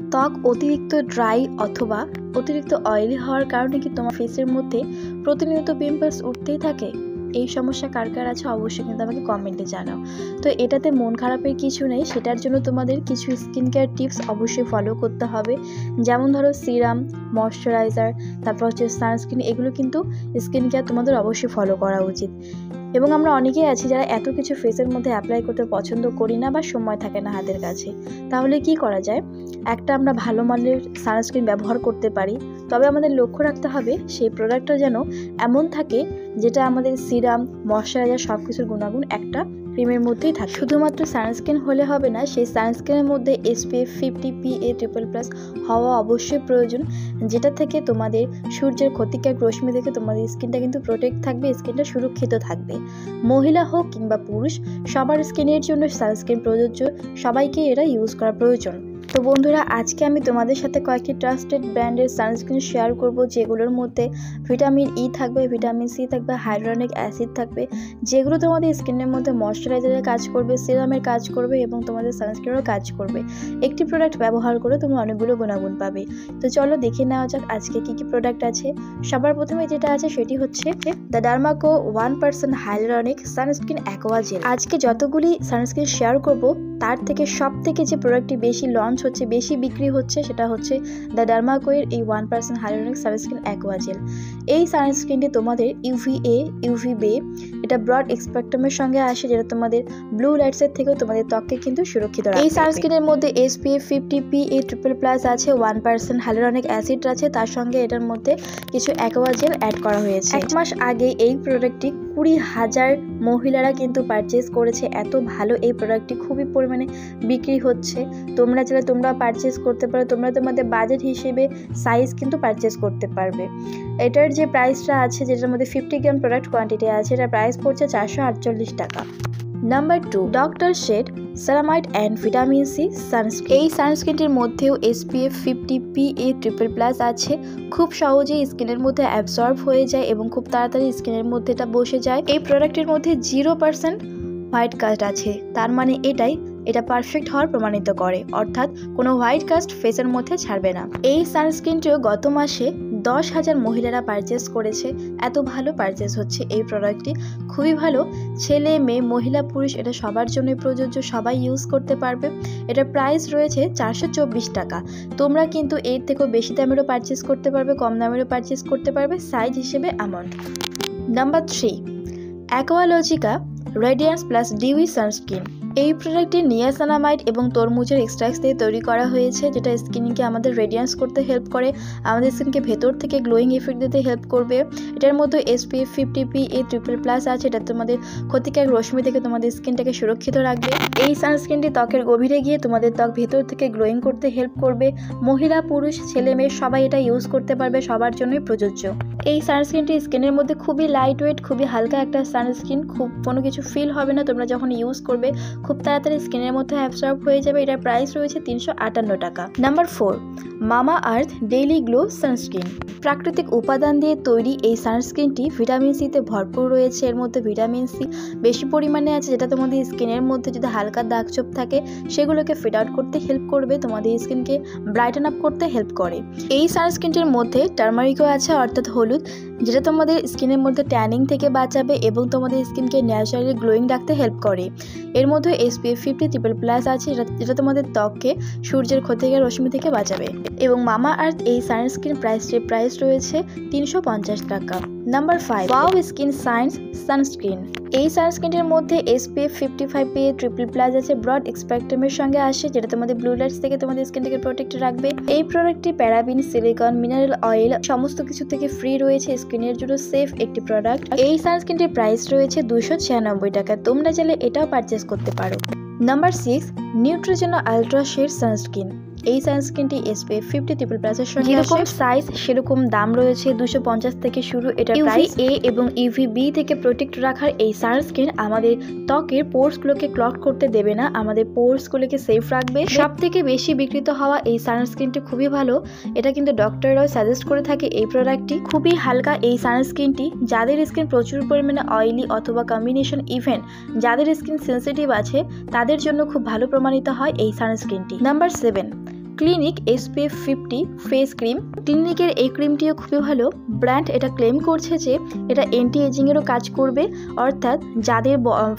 ত্বক অতিরিক্ত ড্রাই অথবা অতিরিক্ত অয়েলি হওয়ার কারণে কি তোমার ফেসের মধ্যে প্রতিনিয়ত পিম্পলস উঠতেই থাকে? এই সমস্যা কার কার আছে অবশ্যই কিন্তু আমাকে কমেন্টে জানাও। তো এটাতে মন খারাপের কিছু নেই, সেটার জন্য তোমাদের কিছু স্কিন কেয়ার টিপস অবশ্যই ফলো করতে হবে। যেমন ধরো সিরাম, ময়শ্চারাইজার, তারপর হচ্ছে সানস্ক্রিন, এগুলো কিন্তু স্কিন কেয়ার তোমাদের অবশ্যই ফলো করা উচিত। এবং আমরা অনেকেই আছি যারা এত কিছু ফেসের মধ্যে অ্যাপ্লাই করতে পছন্দ করি না বা সময় থাকে না হাতের কাছে। তাহলে কি করা যায়? একটা আমরা ভালো মানের সানস্ক্রিন ব্যবহার করতে পারি, তবে আমাদের লক্ষ্য রাখতে হবে সেই প্রোডাক্টটা যেন এমন থাকে যেটা আমাদের সিরাম, ময়শ্চারাইজার সব কিছুর গুণাগুণ একটা ক্রিমের মধ্যেই থাকে। শুধুমাত্র সানস্ক্রিন হলে হবে না, সেই সানস্ক্রিনের মধ্যে SPF 50 PA++ হওয়া অবশ্যই প্রয়োজন, যেটা থেকে তোমাদের সূর্যের ক্ষতিকারক রশ্মি থেকে তোমাদের স্কিনটা কিন্তু প্রোটেক্ট থাকবে, স্কিনটা সুরক্ষিত থাকবে। মহিলা হোক কিংবা পুরুষ, সবার স্কিনের জন্য সানস্ক্রিন প্রযোজ্য, সবাইকে এটা ইউজ করা প্রয়োজন। তো বন্ধুরা, আজকে আমি তোমাদের সাথে কয়েকটি ট্রাস্টেড ব্র্যান্ডের সানস্ক্রিন শেয়ার করব, যেগুলোর মধ্যে ভিটামিন ই থাকবে, ভিটামিন সি থাকবে, হাইড্রোনিক অ্যাসিড থাকবে, যেগুলো তোমাদের স্কিনের মধ্যে ময়শ্চারাইজারের কাজ করবে, সিরামের কাজ করবে এবং তোমাদের সানস্ক্রিনেরও কাজ করবে। একটি প্রোডাক্ট ব্যবহার করে তোমরা অনেকগুলো গুণাগুণ পাবে। তো চলো দেখে নেওয়া যাক আজকে কি কি প্রোডাক্ট আছে। সবার প্রথমে যেটা আছে সেটি হচ্ছে the Dermaco 1% hyaluronic sunscreen aqua gel. আজকে যতগুলি সানস্ক্রিন শেয়ার করব তার থেকে সব থেকে যে প্রোডাক্টটি বেশি লঞ্চ হচ্ছে, বেশি বিক্রি হচ্ছে, সেটা হচ্ছে দ্য ডার্মাকোয়ের এই 1% হাইলুরনিক সানস্ক্রিন অ্যাকোয়া জেল। এই সানস্ক্রিনটি তোমাদের UVA, UVB এটা ব্রড স্পেকট্রামের সঙ্গে আসে, যেটা তোমাদের ব্লু লাইটসের থেকেও তোমাদের ত্বককে কিন্তু সুরক্ষিত রাখে। এই সানস্ক্রিনের মধ্যে SPF 50 PA++ আছে, 1% হাইলুরনিক অ্যাসিড আছে, তার সঙ্গে এটার মধ্যে কিছু অ্যাকোয়া জেল অ্যাড করা হয়েছে। 1 মাস আগে এই প্রোডাক্টটি 20,000 মহিলারা কিন্তু পারচেজ করেছে। এত ভালো এই প্রোডাক্টটি, খুবই পরিমাণে বিক্রি হচ্ছে। তোমরা চাইলে তোমরা পারচেজ করতে পারো, তোমরা তোমাদের বাজেট হিসেবে সাইজ কিন্তু পারচেজ করতে পারবে। এটার যে প্রাইসটা আছে, যেটার মধ্যে 50 গ্রাম প্রোডাক্ট কোয়ান্টিটি আছে, এটার প্রাইস পড়ছে 448 টাকা। Number 2, doctor shade ceramide and vitamin C sunscreen. এই সানস্ক্রিনটির মধ্যেও SPF 50 PA++ আছে, খুব সহজেই স্কিনের মধ্যে অ্যাবসর্ব হয়ে যায় এবং খুব তাড়াতাড়ি স্কিনের মধ্যে এটা বসে যায়। এই প্রোডাক্টের মধ্যে 0% হোয়াইট কাস্ট আছে, তার মানে এটা পারফেক্ট হওয়ার প্রমাণিত করে, অর্থাৎ কোনো হোয়াইট কাস্ট ফেসের মধ্যে ছাড়বে না। এই সানস্ক্রিনটিও গত মাসে 10,000 মহিলারা পারচেস করেছে। এত ভালো পারচেস হচ্ছে এই প্রোডাক্টটি, খুবই ভালো। ছেলে, মেয়ে, মহিলা, পুরুষ এটা সবার জন্যই প্রযোজ্য, সবাই ইউজ করতে পারবে। এটার প্রাইস রয়েছে 424 টাকা। তোমরা কিন্তু এর থেকেও বেশি দামেরও পারচেস করতে পারবে, কম দামেরও পারচেস করতে পারবে, সাইজ হিসেবে amount. Number 3, Aqualogica radiance plus dewy sunscreen. এই প্রোডাক্টটি নিয়াসিনামাইড এবং তরমুজের এক্সট্রাক্ট দিয়ে তৈরি করা হয়েছে, যেটা স্কিনকে আমাদের রেডিয়েন্স করতে হেল্প করে, আমাদের স্কিনকে ভেতর থেকে গ্লোয়িং এফেক্ট দিতে হেল্প করবে। এটার মধ্যে SPF 50 PA++ আছে, এটা তোমাদের ক্ষতিকারক রশ্মি থেকে তোমাদের স্কিনটাকে সুরক্ষিত রাখবে। এই সানস্ক্রিনটি ত্বকের গভীরে গিয়ে তোমাদের ত্বক ভেতর থেকে গ্লোয়িং করতে হেল্প করবে। মহিলা, পুরুষ, ছেলে, মেয়ে সবাই এটা ইউজ করতে পারবে, সবার জন্যই প্রযোজ্য। এই সানস্ক্রিনটি স্কিনের মধ্যে খুবই লাইট ওয়েট, খুবই হালকা একটা সানস্ক্রিন, খুব কোনো কিছু ফিল হবে না তোমরা যখন ইউজ করবে, খুব তাড়াতাড়ি স্কিনের মধ্যে অ্যাবসর্ব হয়ে যাবে। এটার প্রাইস রয়েছে 358 টাকা। নাম্বার 4, মামা আর্থ ডেইলি গ্লো সানস্ক্রিন। প্রাকৃতিক উপাদান দিয়ে তৈরি এই সানস্ক্রিনটি ভিটামিন সিতে ভরপুর রয়েছে। এর মধ্যে ভিটামিন সি বেশি পরিমাণে আছে, যেটা তোমাদের স্কিনের মধ্যে যদি হালকা দাগছোপ থাকে সেগুলোকে ফেড আউট করতে হেল্প করবে, তোমাদের স্কিনকে ব্রাইটেন আপ করতে হেল্প করে। এই সানস্ক্রিনটির মধ্যে টার্মারিকও আছে, অর্থাৎ হলুদ, যেটা তোমাদের স্কিনের মধ্যে ট্যানিং থেকে বাঁচাবে এবং তোমাদের স্কিনকে ন্যাচারালি গ্লোয়িং রাখতে হেল্প করে। এর মধ্যে SPF 50++ আছে, যেটা তোমাদের ত্বককে সূর্যের ক্ষতিকারক রশ্মি থেকে বাঁচাবে। এবং মামা আর্থ এই সানস্ক্রিন প্রাইস রয়েছে 350 টাকা। Number 5, wow skin science sunscreen. এই সানস্ক্রিনের মধ্যে SPF 55 PA++ আছে, ব্রড স্পেকট্রামের সঙ্গে আসে, যেটা তোমাদের ব্লু লাইটস থেকে তোমাদের স্কিনটাকে প্রোটেক্ট রাখবে। এই প্রোডাক্টটি প্যারাবিন, সিলিকন, মিনারেল অয়েল সমস্ত কিছু থেকে ফ্রি রয়েছে, স্কিনের জন্য সেফ একটি প্রোডাক্ট। এই সানস্ক্রিনটির প্রাইস রয়েছে 296 টাকা। তোমরা চাইলে এটাও পারচেস করতে পারো। Number 6, Neutrogena ultra shade sunscreen. এই সানস্ক্রিনটি SPF 50++ এর সঙ্গে যেরকম সাইজ সেরকম দাম রয়েছে, 250 থেকে শুরু। এটা প্রাইস UVA এবং UVB থেকে প্রোটেক্ট রাখার এই সানস্ক্রিন আমাদের ত্বকের পোরসগুলোকে ক্লগ করতে দেবে না, আমাদের পোরসগুলোকে সেফ রাখবে। সব থেকে বেশি বিক্রিত হওয়া এই সানস্ক্রিনটি খুবই ভালো, এটা কিন্তু ডক্টররাও সাজেস্ট করে থাকে। এই প্রোডাক্টটি খুবই হালকা। এই সানস্ক্রিনটি যাদের স্কিন প্রচুর পরিমাণে অয়েলি অথবা কম্বিনেশন, ইভেন যাদের স্কিন সেন্সিটিভ আছে তাদের জন্য খুব ভালো প্রমাণিত হয় এই সানস্ক্রিনটি। Number 7, Clinique SPF 50 face cream. ক্লিনিকের এই ক্রিমটিও খুবই ভালো। ব্র্যান্ড এটা ক্লেম করছে যে এটা অ্যান্টি এজিংয়েরও কাজ করবে, অর্থাৎ যাদের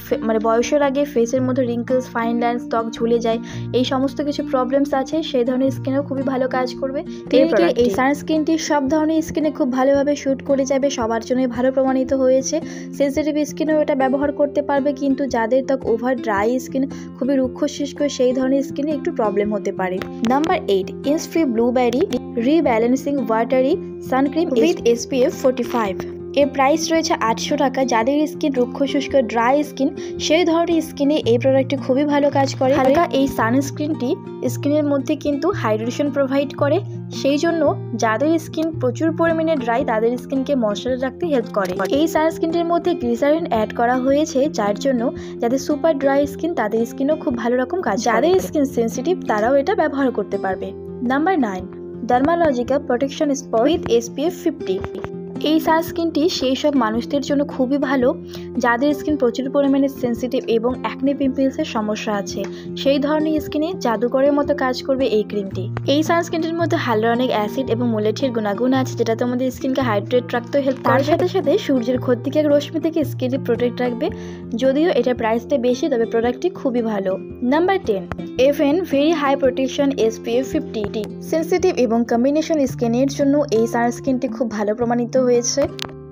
বয়সের আগে ফেসের মধ্যে রিঙ্কলস, ফাইন লাইন্স, ত্বক ঝুলে যায়, এই সমস্ত কিছু প্রবলেমস আছে, সেই ধরনের স্কিনেও খুবই ভালো কাজ করবে। ক্লিনিকের এই সানস্ক্রিনটি সব ধরনের স্কিনে খুব ভালোভাবে শ্যুট করে যাবে, সবার জন্যই ভালো প্রমাণিত হয়েছে। সেন্সিটিভ স্কিনেও এটা ব্যবহার করতে পারবে, কিন্তু যাদের ত্বক ওভার ড্রাই স্কিন, খুবই রুক্ষ শুষ্ক, সেই ধরনের স্কিনে একটু প্রবলেম হতে পারে। Number 8 Innisfree blueberry rebalancing watery sun cream with SPF 45। এর প্রাইস রয়েছে 800 টাকা। যাদের স্কিন রুক্ষ শুষ্ক ড্রাই স্কিন, সেই ধরনের স্কিনে এই প্রোডাক্টটি খুবই ভালো কাজ করে। হালকা এই সানস্ক্রিনটি স্কিনের মধ্যে কিন্তু হাইড্রেশন প্রোভাইড করে, সেই জন্য যাদের স্কিন প্রচুর পরিমাণে ড্রাই, তাদের স্কিনকে ময়শ্চারাইজ রাখতে হেল্প করে। এই সানস্ক্রিনটির মধ্যে গ্লিসারিন অ্যাড করা হয়েছে, যার জন্য যাদের সুপার ড্রাই স্কিন, তাদের স্কিনও খুব ভালো রকম কাজ। যাদের স্কিন সেন্সিটিভ, তারাও এটা ব্যবহার করতে পারবে। Number 9 Dermalogica protection spot with SPF 50। এই সানস্ক্রিনটি সেই সব মানুষদের জন্য খুবই ভালো যাদের স্কিন প্রচুর পরিমাণে সেন্সিটিভ এবং অ্যাকনে পিম্পলসের সমস্যা আছে, সেই ধরনের স্কিনে জাদুকরের মতো কাজ করবে এই ক্রিমটি। এই সানস্ক্রিনটির মধ্যে হাইলুরনিক অ্যাসিড এবং মুলেঠির গুণাগুণ আছে, যেটা তোমাদের স্কিনকে হাইড্রেট রাখতে হেল্প করে। তার সাথে সাথে সূর্যের ক্ষতিকারক রশ্মি থেকে স্কিনকে প্রোটেক্ট রাখবে। যদিও এটার প্রাইসটা বেশি, তবে প্রোডাক্টটি খুবই ভালো। Number 10 FN very high protection SPF 50। Sensitive এবং কম্বিনেশন স্কিনের জন্য এই সানস্ক্রিনটি খুব ভালো প্রমাণিত হয়েছে।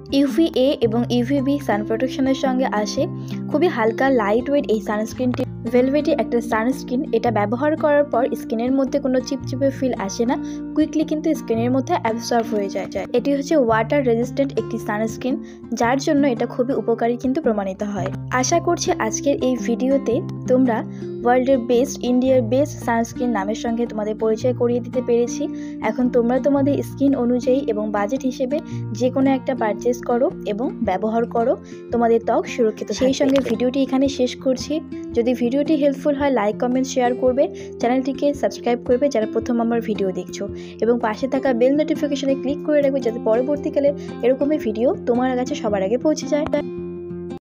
UVA এবং UVB সান প্রোটেকশনের সঙ্গে আসে। খুবই হালকা লাইট ওয়েট এই সানস্ক্রিনটি ভেলভেটি একটা সানস্ক্রিন। এটা ব্যবহার করার পর স্কিনের মধ্যে কোনো চিপচিপে ফিল আসে না, কুইকলি কিন্তু স্কিনের মধ্যে অ্যাবসর্ব হয়ে যায়। এটি হচ্ছে ওয়াটার রেজিস্ট্যান্ট একটি সানস্ক্রিন, যার জন্য এটা খুবই উপকারী কিন্তু প্রমাণিত হয়। আশা করছি আজকের এই ভিডিওতে তোমরা ওয়ার্ল্ডের বেস্ট, ইন্ডিয়ার বেস্ট সানস্ক্রিন নামের সঙ্গে তোমাদের পরিচয় করিয়ে দিতে পেরেছি। এখন তোমরা তোমাদের স্কিন অনুযায়ী এবং বাজেট হিসেবে যে কোনো একটা পারচেস করো এবং ব্যবহার করো, তোমাদের ত্বক সুরক্ষিত। সেই সঙ্গে ভিডিওটি এখানে শেষ করছি। যদি ভিডিওটি হেল্পফুল হয়, লাইক, কমেন্ট, শেয়ার করবে, চ্যানেলটিকে সাবস্ক্রাইব করবে যারা প্রথম আমার ভিডিও দেখছো, এবং পাশে থাকা বেল নোটিফিকেশনে ক্লিক করে রাখবে যাতে পরবর্তীকালে এরকমই ভিডিও তোমার কাছে সবার আগে পৌঁছে যায়।